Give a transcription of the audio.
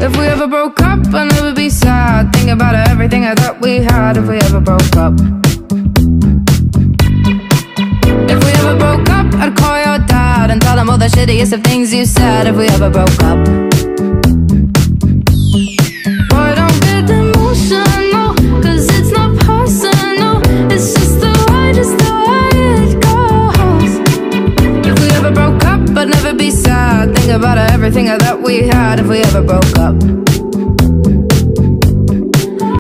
If we ever broke up, I'd never be sad. Think about everything I thought we had. If we ever broke up, if we ever broke up, I'd call your dad and tell him all the shittiest of things you said. If we ever broke up, boy, don't get emotional, 'cause it's not personal. It's just the way it goes. If we ever broke up, I'd never be sad. Think about everything I thought we had. If we ever broke up.